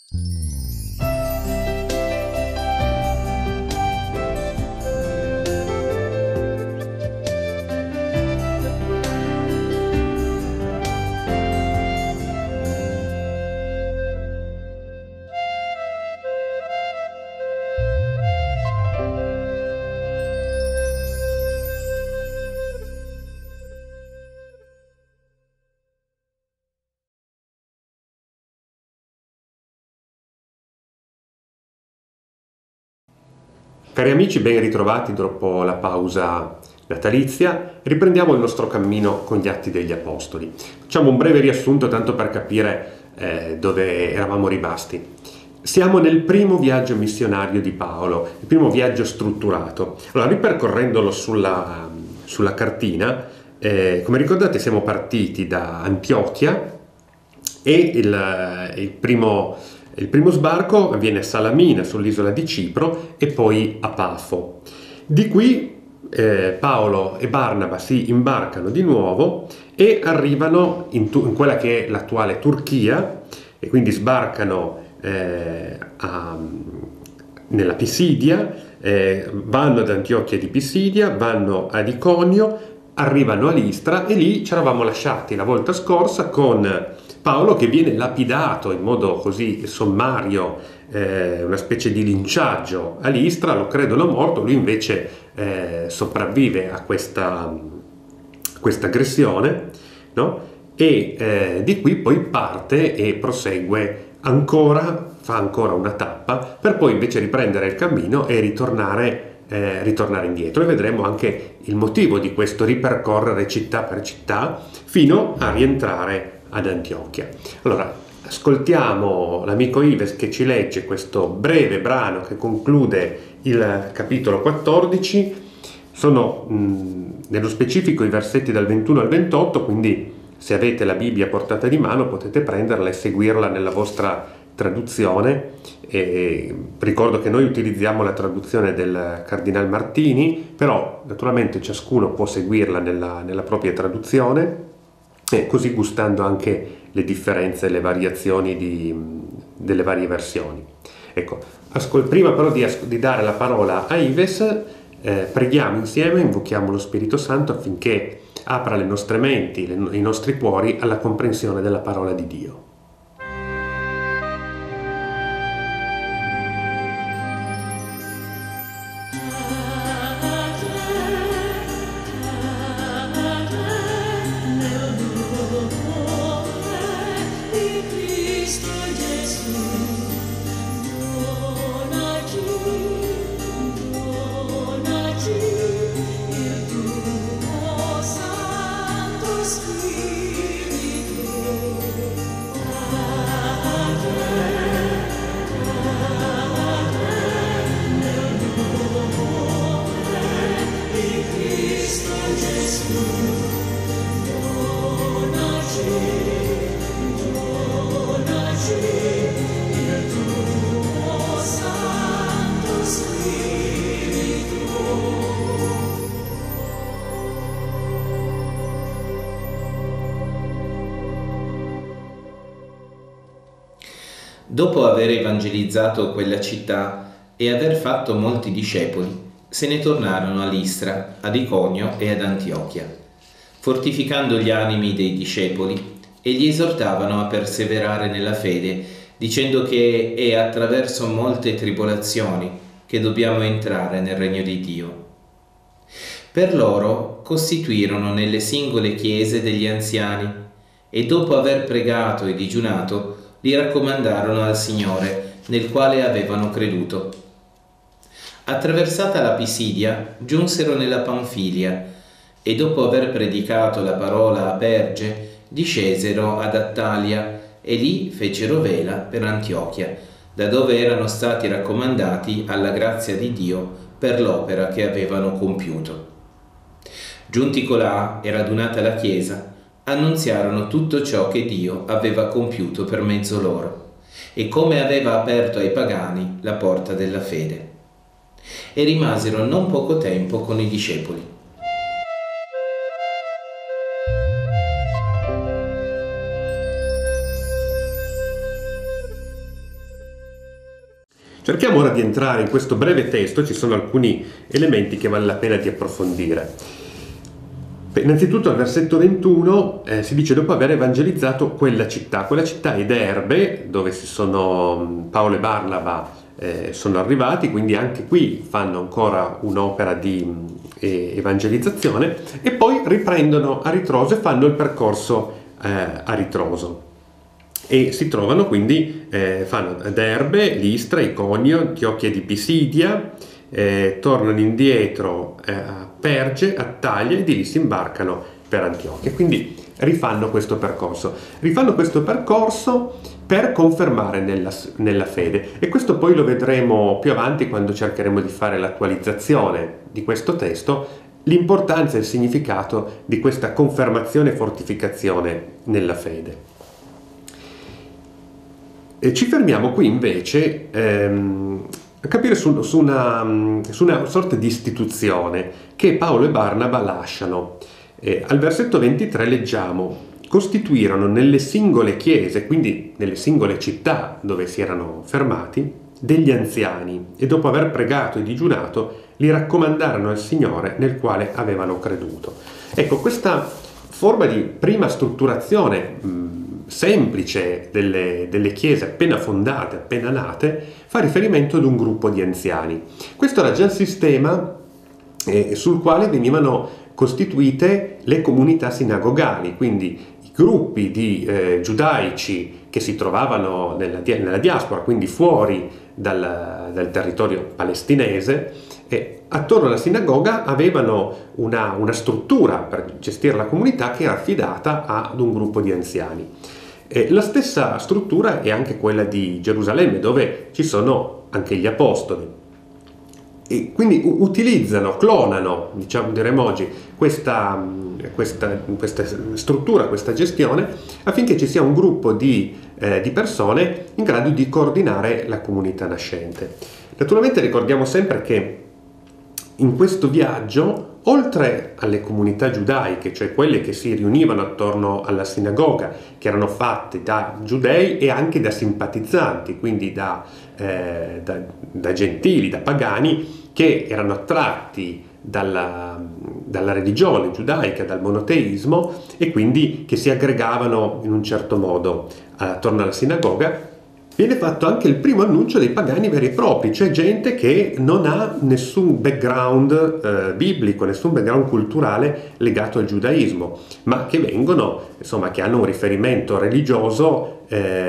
Cari amici, ben ritrovati dopo la pausa natalizia. Riprendiamo il nostro cammino con gli Atti degli Apostoli. Facciamo un breve riassunto tanto per capire dove eravamo rimasti. Siamo nel primo viaggio missionario di Paolo, il primo viaggio strutturato. Allora, ripercorrendolo sulla cartina, come ricordate siamo partiti da Antiochia e il primo sbarco avviene a Salamina, sull'isola di Cipro, e poi a Pafo. Di qui Paolo e Barnaba si imbarcano di nuovo e arrivano in quella che è l'attuale Turchia, e quindi sbarcano nella Pisidia, vanno ad Antiochia di Pisidia, vanno ad Iconio, arrivano a Listra, e lì ci eravamo lasciati la volta scorsa con Paolo che viene lapidato in modo così sommario, una specie di linciaggio a Listra, lo credono morto, lui invece sopravvive a questa aggressione, no? E di qui poi parte e prosegue fa ancora una tappa per poi invece riprendere il cammino e ritornare indietro, e vedremo anche il motivo di questo ripercorrere città per città fino a rientrare ad Antiochia. Allora, ascoltiamo l'amico Ives che ci legge questo breve brano che conclude il capitolo 14. Sono nello specifico i versetti dal 21 al 28, quindi se avete la Bibbia a portata di mano potete prenderla e seguirla nella vostra traduzione. E ricordo che noi utilizziamo la traduzione del Cardinal Martini, però naturalmente ciascuno può seguirla nella propria traduzione, e così gustando anche le differenze e le variazioni delle varie versioni. Ecco, prima però di dare la parola a Ives, preghiamo insieme, invochiamo lo Spirito Santo affinché apra le nostre menti, i nostri cuori alla comprensione della parola di Dio. Dopo aver evangelizzato quella città e aver fatto molti discepoli, se ne tornarono a Listra, ad Iconio e ad Antiochia, fortificando gli animi dei discepoli, e li esortavano a perseverare nella fede, dicendo che è attraverso molte tribolazioni che dobbiamo entrare nel regno di Dio. Per loro costituirono nelle singole chiese degli anziani, e dopo aver pregato e digiunato, li raccomandarono al Signore, nel quale avevano creduto. Attraversata la Pisidia, giunsero nella Panfilia, e dopo aver predicato la parola a Perge, discesero ad Attalia, e lì fecero vela per Antiochia, da dove erano stati raccomandati alla grazia di Dio per l'opera che avevano compiuto. Giunti colà e radunata la Chiesa, annunziarono tutto ciò che Dio aveva compiuto per mezzo loro, e come aveva aperto ai pagani la porta della fede. E rimasero non poco tempo con i discepoli. Cerchiamo ora di entrare in questo breve testo, ci sono alcuni elementi che vale la pena di approfondire. Innanzitutto al versetto 21 si dice: dopo aver evangelizzato quella città è Derbe, dove Paolo e Barnaba sono arrivati, quindi anche qui fanno ancora un'opera di evangelizzazione, e poi riprendono a ritroso e fanno il percorso a ritroso. E si trovano quindi, fanno Derbe, Listra, Iconio, Antiochia di Pisidia, tornano indietro a Perge, a Taglia, e di lì si imbarcano per Antiochia. Quindi rifanno questo percorso per confermare nella fede, e questo poi lo vedremo più avanti quando cercheremo di fare l'attualizzazione di questo testo, l'importanza e il significato di questa confermazione e fortificazione nella fede. E ci fermiamo qui invece a capire su una sorta di istituzione che Paolo e Barnaba lasciano. Al versetto 23 leggiamo: costituirono nelle singole chiese, quindi nelle singole città dove si erano fermati, degli anziani, e dopo aver pregato e digiunato li raccomandarono al Signore nel quale avevano creduto. Ecco, questa forma di prima strutturazione semplice delle chiese appena fondate, appena nate, fa riferimento ad un gruppo di anziani. Questo era già il sistema sul quale venivano costituite le comunità sinagogali, quindi i gruppi di giudaici che si trovavano nella diaspora, quindi fuori dal territorio palestinese, e attorno alla sinagoga avevano una struttura per gestire la comunità che era affidata ad un gruppo di anziani. La stessa struttura è anche quella di Gerusalemme, dove ci sono anche gli apostoli. E quindi clonano, diremo oggi, questa struttura, questa gestione, affinché ci sia un gruppo di persone in grado di coordinare la comunità nascente. Naturalmente ricordiamo sempre che in questo viaggio, oltre alle comunità giudaiche, cioè quelle che si riunivano attorno alla sinagoga, che erano fatte da giudei e anche da simpatizzanti, quindi da gentili, da pagani, che erano attratti dalla religione giudaica, dal monoteismo, e quindi che si aggregavano in un certo modo attorno alla sinagoga, viene fatto anche il primo annuncio dei pagani veri e propri, cioè gente che non ha nessun background biblico, nessun background culturale legato al giudaismo, ma che che hanno un riferimento religioso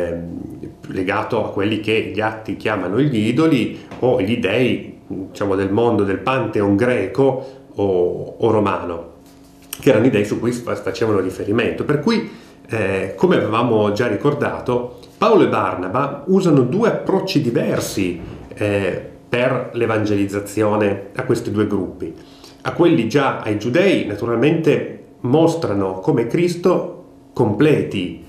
legato a quelli che gli atti chiamano gli idoli o gli dei, del mondo del pantheon greco o romano, che erano i dei su cui facevano riferimento. Per cui, come avevamo già ricordato, Paolo e Barnaba usano due approcci diversi per l'evangelizzazione a questi due gruppi. A quelli già ai giudei, naturalmente, mostrano come Cristo completi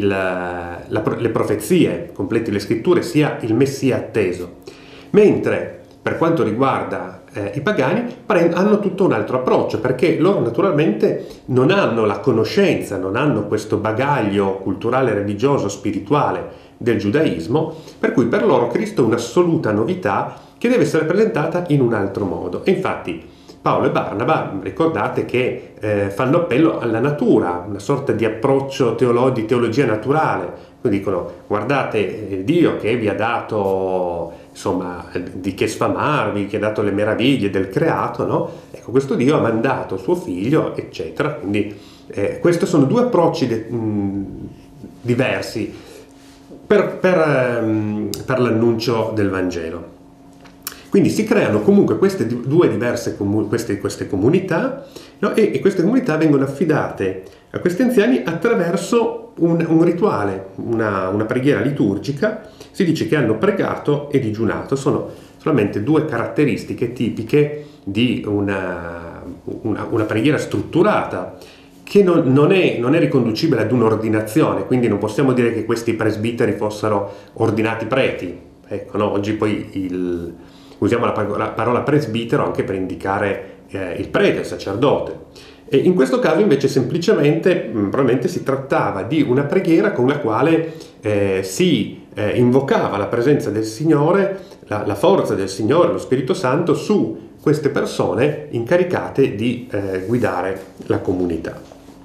le profezie, completi le scritture, sia il Messia atteso. Mentre per quanto riguarda i pagani, hanno tutto un altro approccio, perché loro naturalmente non hanno la conoscenza, non hanno questo bagaglio culturale, religioso, spirituale del giudaismo, per cui per loro Cristo è un'assoluta novità che deve essere presentata in un altro modo. E infatti Paolo e Barnaba, ricordate che fanno appello alla natura, una sorta di approccio di teologia naturale. Quindi dicono: guardate Dio che vi ha dato, di che sfamarvi, che ha dato le meraviglie del creato, no? Ecco, questo Dio ha mandato suo figlio, eccetera. Quindi questi sono due approcci diversi per l'annuncio del Vangelo. Quindi si creano comunque queste due diverse queste comunità, no? E queste comunità vengono affidate a questi anziani attraverso un rituale, una preghiera liturgica. Si dice che hanno pregato e digiunato. Sono solamente due caratteristiche tipiche di una preghiera strutturata, che non è riconducibile ad un'ordinazione, quindi non possiamo dire che questi presbiteri fossero ordinati preti. Ecco, no? Oggi poi usiamo la parola presbitero anche per indicare il prete, il sacerdote. E in questo caso invece semplicemente, probabilmente si trattava di una preghiera con la quale si invocava la presenza del Signore, la forza del Signore, lo Spirito Santo, su queste persone incaricate di guidare la comunità.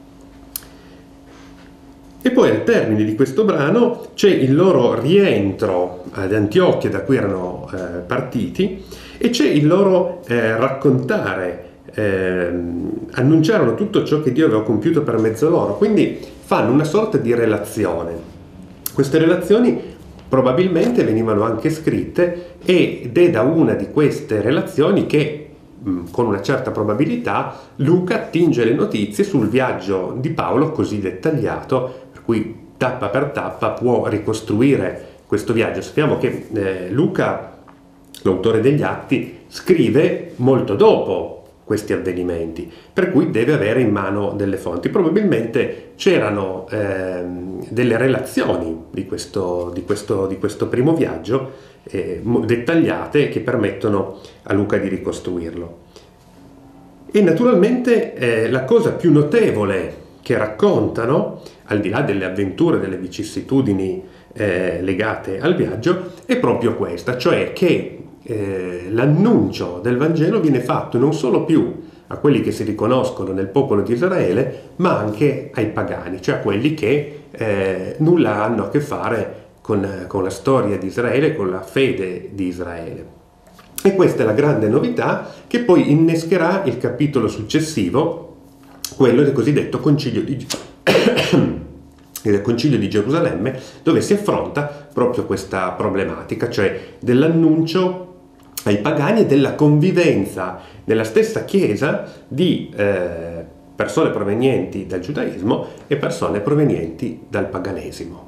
E poi al termine di questo brano c'è il loro rientro ad Antiochia, da cui erano partiti, e c'è il loro raccontare, annunciarono tutto ciò che Dio aveva compiuto per mezzo loro, quindi fanno una sorta di relazione. Queste relazioni probabilmente venivano anche scritte, ed è da una di queste relazioni che con una certa probabilità Luca attinge le notizie sul viaggio di Paolo così dettagliato, per cui tappa per tappa può ricostruire questo viaggio. Sappiamo che Luca, l'autore degli Atti, scrive molto dopo questi avvenimenti, per cui deve avere in mano delle fonti. Probabilmente c'erano delle relazioni di questo primo viaggio dettagliate, che permettono a Luca di ricostruirlo. E naturalmente la cosa più notevole che raccontano, al di là delle avventure, delle vicissitudini legate al viaggio, è proprio questa, cioè che l'annuncio del Vangelo viene fatto non solo più a quelli che si riconoscono nel popolo di Israele, ma anche ai pagani, cioè a quelli che nulla hanno a che fare con la storia di Israele, con la fede di Israele. E questa è la grande novità che poi innescherà il capitolo successivo, quello del cosiddetto Concilio di Gerusalemme, dove si affronta proprio questa problematica, cioè dell'annuncio ai pagani e della convivenza nella stessa Chiesa di persone provenienti dal giudaismo e persone provenienti dal paganesimo.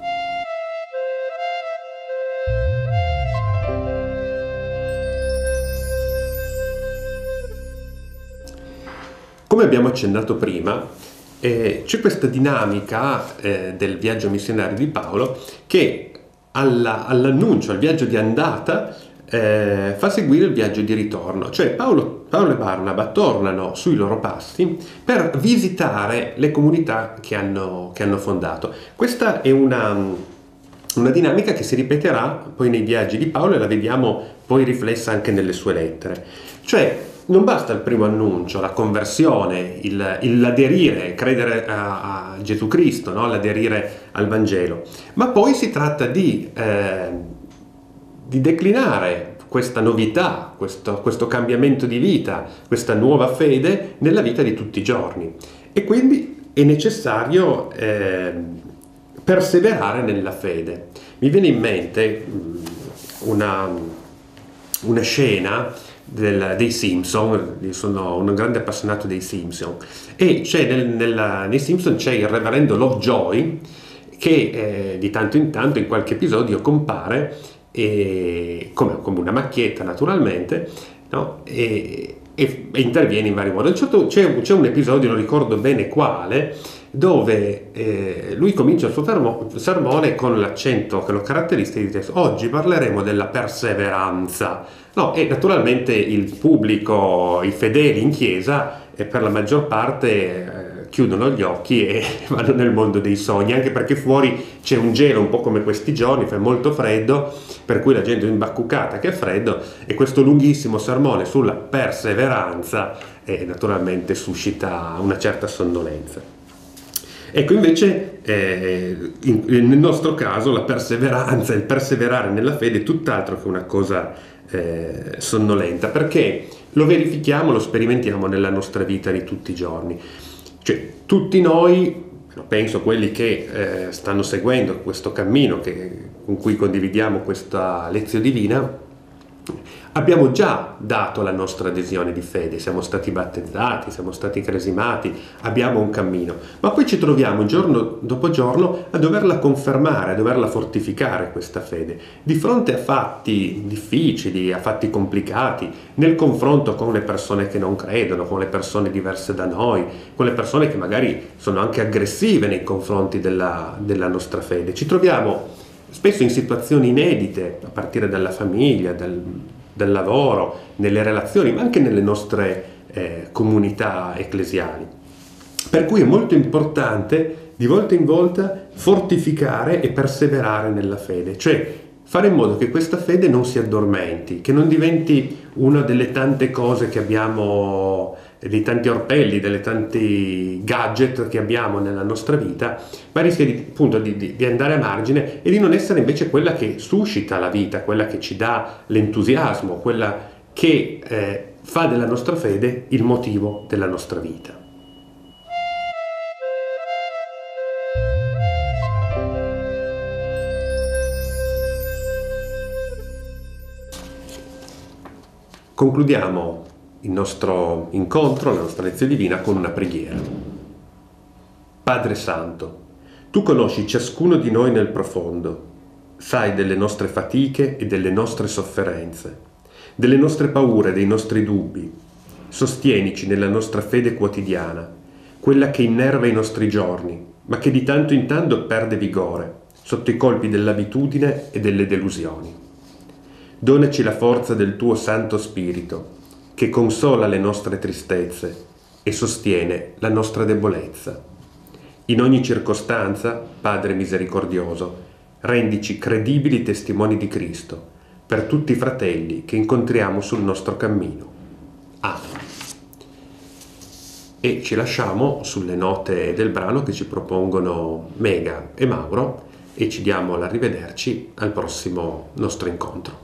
Come abbiamo accennato prima, c'è questa dinamica del viaggio missionario di Paolo che all'annuncio, al viaggio di andata, fa seguire il viaggio di ritorno. Cioè Paolo e Barnaba tornano sui loro passi per visitare le comunità che hanno fondato. Questa è una dinamica che si ripeterà poi nei viaggi di Paolo, e la vediamo poi riflessa anche nelle sue lettere. Cioè non basta il primo annuncio, la conversione, l'aderire, credere a Gesù Cristo, no? L'aderire al Vangelo, ma poi si tratta di declinare questa novità, questo cambiamento di vita, questa nuova fede nella vita di tutti i giorni. E quindi è necessario perseverare nella fede. Mi viene in mente una scena dei Simpson. Io sono un grande appassionato dei Simpson, e c'è nei Simpson c'è il reverendo Lovejoy che di tanto in tanto in qualche episodio compare come una macchietta, naturalmente, no? E interviene in vari modi. C'è un episodio, non ricordo bene quale, dove lui comincia il suo sermone con l'accento che lo caratterizza, e dice: oggi parleremo della perseveranza. No, e naturalmente il pubblico, i fedeli in chiesa, per la maggior parte chiudono gli occhi e vanno nel mondo dei sogni, anche perché fuori c'è un gelo, un po' come questi giorni, fa molto freddo, per cui la gente è imbacuccata che è freddo, e questo lunghissimo sermone sulla perseveranza naturalmente suscita una certa sonnolenza. Ecco, invece nel nostro caso la perseveranza, il perseverare nella fede è tutt'altro che una cosa sonnolenta, perché lo verifichiamo, lo sperimentiamo nella nostra vita di tutti i giorni. Cioè tutti noi, penso quelli che stanno seguendo questo cammino con cui condividiamo questa lezione divina, abbiamo già dato la nostra adesione di fede, siamo stati battezzati, siamo stati cresimati, abbiamo un cammino, ma poi ci troviamo giorno dopo giorno a doverla confermare, a doverla fortificare questa fede, di fronte a fatti difficili, a fatti complicati, nel confronto con le persone che non credono, con le persone diverse da noi, con le persone che magari sono anche aggressive nei confronti della nostra fede. Ci troviamo spesso in situazioni inedite, a partire dalla famiglia, del lavoro, nelle relazioni, ma anche nelle nostre comunità ecclesiali. Per cui è molto importante di volta in volta fortificare e perseverare nella fede, cioè fare in modo che questa fede non si addormenti, che non diventi una delle tante cose che abbiamo, dei tanti orpelli, delle tanti gadget che abbiamo nella nostra vita, ma rischia appunto di andare a margine e di non essere invece quella che suscita la vita, quella che ci dà l'entusiasmo, quella che fa della nostra fede il motivo della nostra vita. Concludiamo il nostro incontro, la nostra lezione divina, con una preghiera. Padre Santo, tu conosci ciascuno di noi nel profondo, sai delle nostre fatiche e delle nostre sofferenze, delle nostre paure, dei nostri dubbi. Sostienici nella nostra fede quotidiana, quella che innerva i nostri giorni, ma che di tanto in tanto perde vigore, sotto i colpi dell'abitudine e delle delusioni. Donaci la forza del tuo Santo Spirito, che consola le nostre tristezze e sostiene la nostra debolezza. In ogni circostanza, Padre misericordioso, rendici credibili testimoni di Cristo per tutti i fratelli che incontriamo sul nostro cammino. Amen. E ci lasciamo sulle note del brano che ci propongono Mega e Mauro e ci diamo l'arrivederci al prossimo nostro incontro.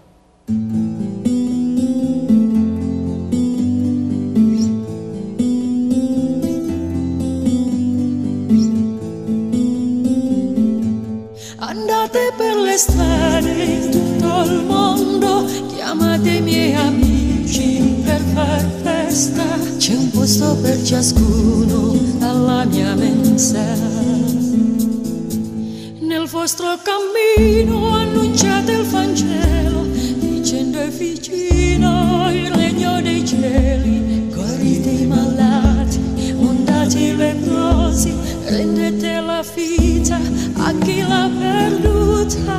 Andate per le strade in tutto il mondo, chiamate i miei amici per far festa. C'è un posto per ciascuno alla mia mensa. Nel vostro cammino annunciate il Vangelo, dicendo è vicino il regno dei cieli. Guarite i malati, mondate i leprosi, rendete la vita a chi l'ha perduta.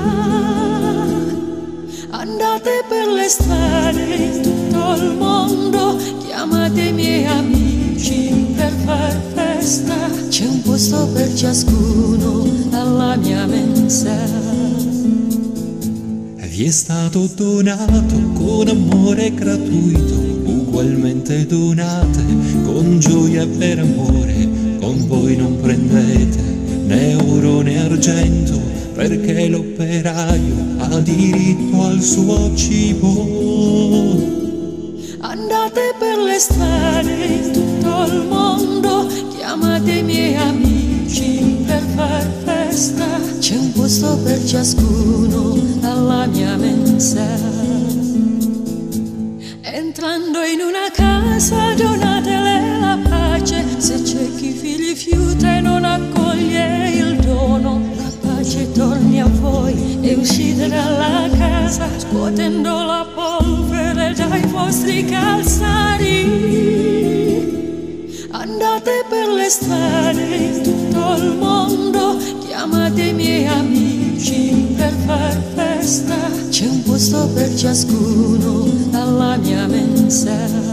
Andate per le strade in tutto il mondo, chiamate i miei amici per far festa. C'è un posto per ciascuno alla mia mensa. Vi è stato donato con amore gratuito, ugualmente donate con gioia e per amore. Con voi non prendete né oro né argento, perché l'operaio ha diritto al suo cibo. Andate per le strade in tutto il mondo, chiamate i miei amici per far festa. C'è un posto per ciascuno alla mia mensa. Entrando in una casa donatele la pace, se c'è chi vi rifiuta e non accoglie il dono, la pace torni a voi e uscite dalla casa, scuotendo la polvere dai vostri calzari. Andate per le strade in tutto il mondo, chiamate i miei amici per far festa. C'è un posto per ciascuno alla mia mensa.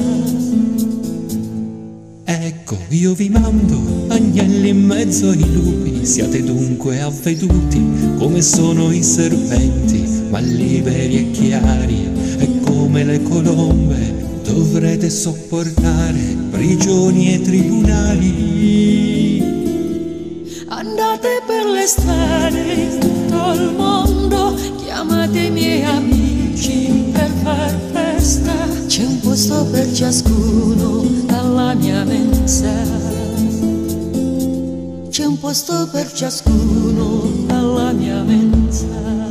Ecco, io vi mando agnelli in mezzo ai lupi, siate dunque avveduti come sono i serpenti, ma liberi e chiari, e come le colombe dovrete sopportare prigioni e tribunali. Andate per le strade in tutto il mondo, chiamate i miei amici per far festa. C'è un posto per ciascuno alla mia mensa. C'è un posto per ciascuno alla mia mensa.